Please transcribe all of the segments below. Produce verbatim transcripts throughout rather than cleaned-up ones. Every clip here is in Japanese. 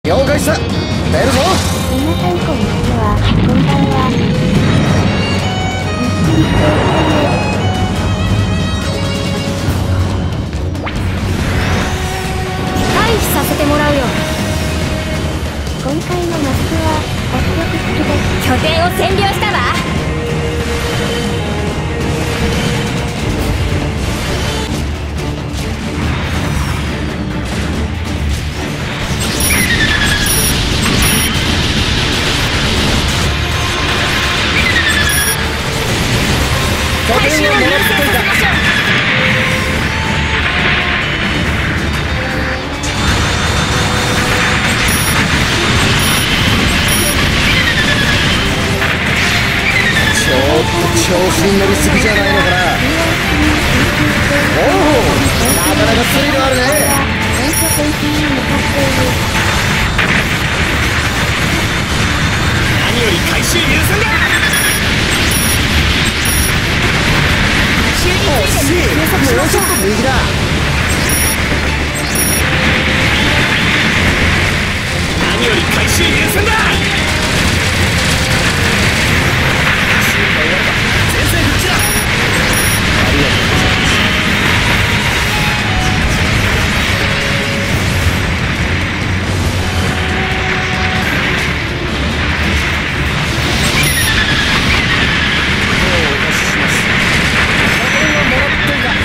了解した。出るぞ。 皆さんこんにちは。こんばんは。ゆっくりしておいてね。 回避させてもらうよ。 今回のマスクは北極式です。 拠点を占領したわ。回収を優先させましょう。 ちょっと調子に乗りすぎじゃないのかな。おお、なかなかスリルあるね。 本拠点地に向かっている。 何より回収優先だ。 修理ついでに計測しましょう。 もうちょっと右だ。 何より回収優先だ。前線復帰だ。 ありがとうございます。お貸しします。これはもらってんだ。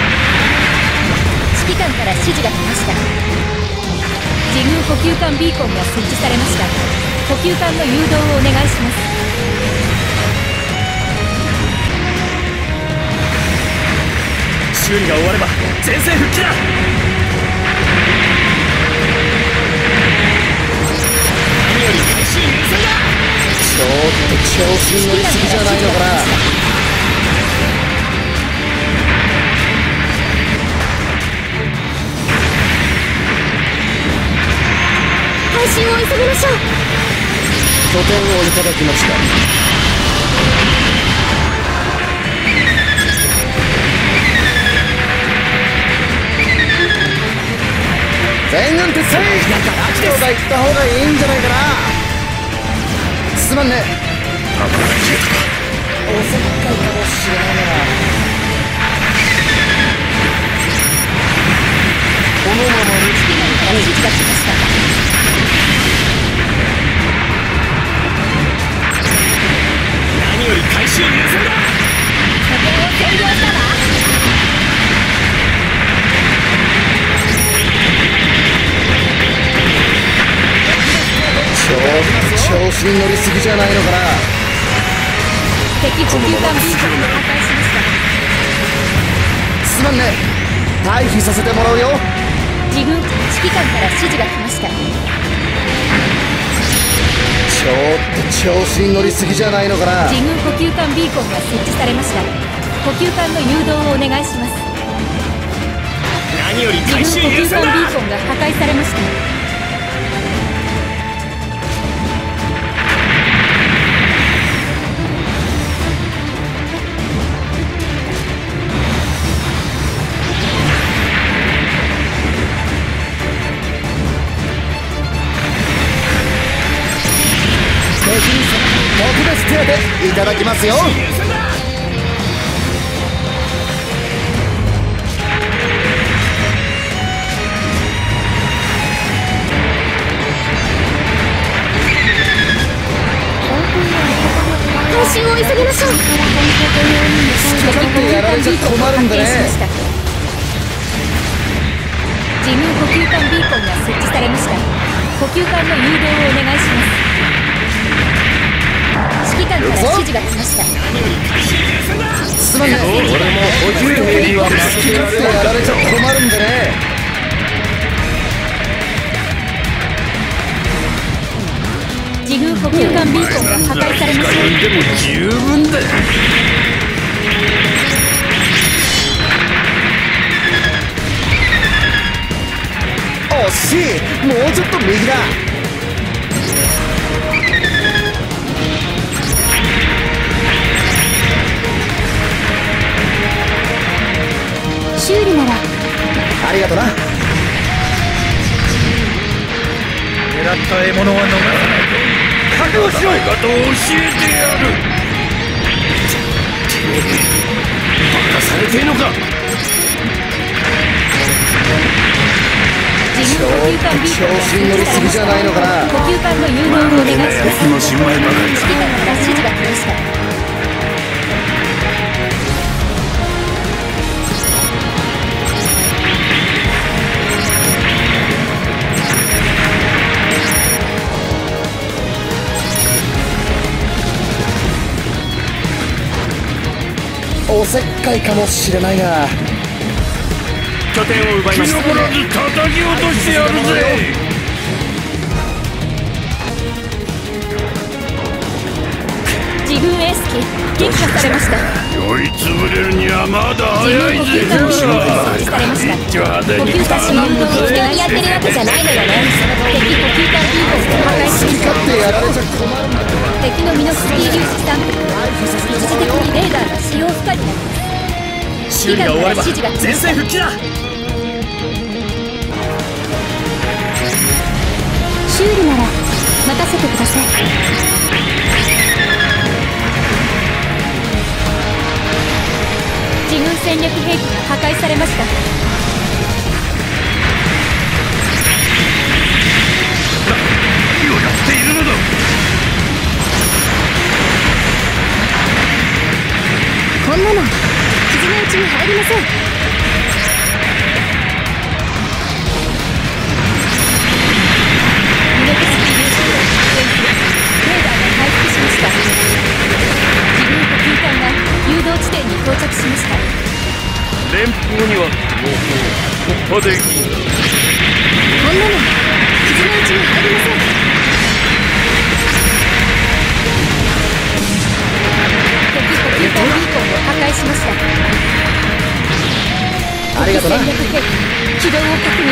指揮官から指示が来ました。自軍補給艦ビーコンが設置されました。補給艦の誘導をお願いします。 修理が終われば前線復帰だ。何より回収優先だ。 ちょっと調子に乗りすぎじゃないのかな。 回収を急ぎましょう。 拠点をいただきました。全軍撤退。人が行った方がいいんじゃないかな。すまんね。 パパが消えたか。 おせっかいかもしれないな。このまま指揮官から指示が来ました。 何より回収優先だ。 拠点を占領したわ。 ちょっと調子に乗りすぎじゃないのかな。 敵補給艦ビーコンを破壊しました。 すまんね。退避させてもらうよ。 自軍指揮官から指示が来ました。 ちょっと調子に乗りすぎじゃないのかな。 自軍補給艦ビーコンが設置されました。補給艦の誘導をお願いします。 何より自回収軍補給優先だ。 艦ビーコンが破壊されました。 敵に特別手当いただきますよ。 優先だ。 回収を急ぎましょう。 好き勝手やられちゃ困るんだね。 自軍補給艦ビーコンが設置されました。補給艦の誘導をお願いします。指揮官から指示が来ました。 何より回収優先だ。 すまんね。俺も補給兵には好き勝手やられちゃ困るんでね。 自軍補給艦ビーコンが破壊されました。 でも十分だ。 惜しい。もうちょっと右だ。 修理ならありがとな。狙らった獲物は逃さないぞ。覚悟しろ。戦い方を教えてやる。てめえバカされてんのか。 自分呼吸管ビーコンが調子に乗りすぎじゃないのかな。 呼吸管の誘導をお願いします。 の心配ばかり指揮官から指示が来ました。 おせっかいかもしれないが、 拠点を奪いました。気残らず叩き落としてやるぜ。 自分エース機撃破されました。 酔いつぶれるにはまだ早いぜ。 自分呼吸管ビーコンが設置されました。呼吸管の誘導を適当にやってるわけじゃないのよね。敵呼吸管ビーコンを破壊しました。 勝ってやられちゃ困るんだ。 敵のミノフスキー粒子サンプルは一時的にレーダーが使用不可になります。 修理が終われば前線復帰だ。 修理なら任せてください。 自軍戦略兵器が破壊されました。 何をやっているのだ。 こんなの傷のうちに入りません。 ミノフスキー粒子を出現するレーダーが回復しました。自分呼吸管が誘導地点に到着しました。 連邦にはもう突破できん。 こんなの傷のうちに入りません。 敵呼吸管ビーコンを破壊しました。 ありがとな。 戦略兵器起動を確認。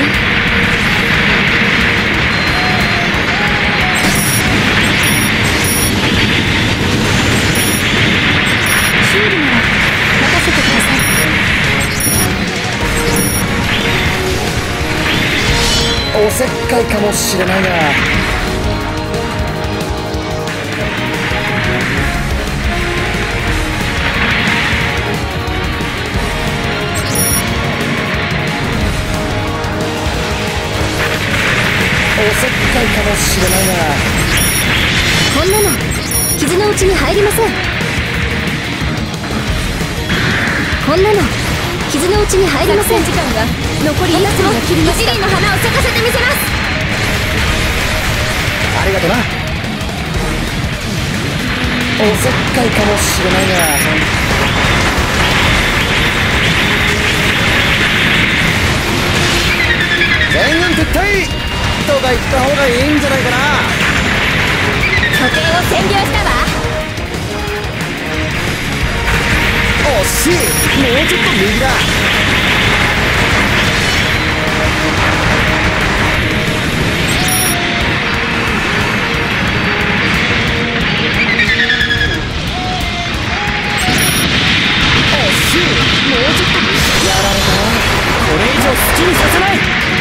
修理なら任せてください。 おせっかいかもしれないが、おせっかいかもしれないが、 こんなの傷のうちに入りません。こんなの傷のうちに入りません。 時間が残りいっぷんを切りました。 一輪の花を咲かせてみせます。 ありがとな。おせっかいかもしれないが、全軍撤退とか言った方がいいんじゃないかな。 拠点を占領したわ。 惜しい。もうちょっと右だ。惜しい。もうちょっと右。やられたな。これ以上好きにさせない。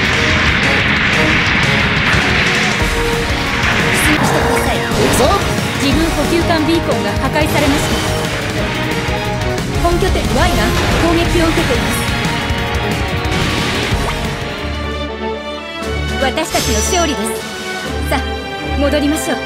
出撃してください。 行くぞ。 自分補給管ビーコンが破壊されました。本拠点 Y が攻撃を受けています。私たちの勝利です。さあ戻りましょう。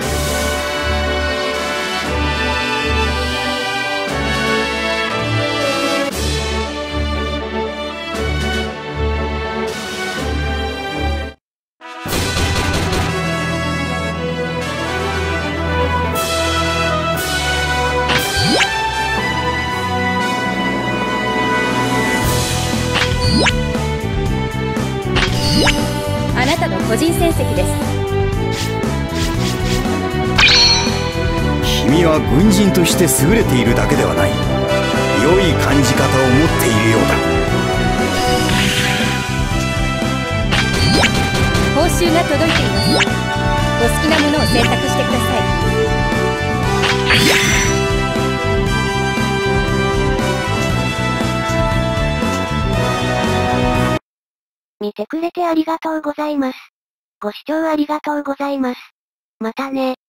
あなたの個人戦績です。 君は軍人として優れているだけではない。良い感じ方を持っているようだ。 報酬が届いています。お好きなものを選択してください。 見てくれてありがとうございます。 ご視聴ありがとうございます。またね。